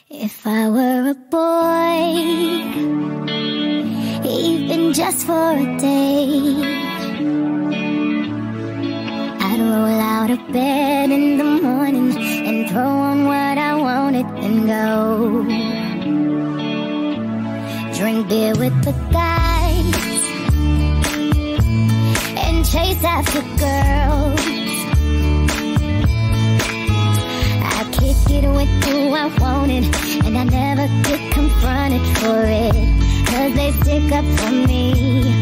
If I were a boy, even just for a day, I'd roll out of bed in the morning and throw on what I wanted and go drink beer with the guys and chase after girls. I kick it with who I wanted, and I never get confronted for it, 'cause they stick up for me.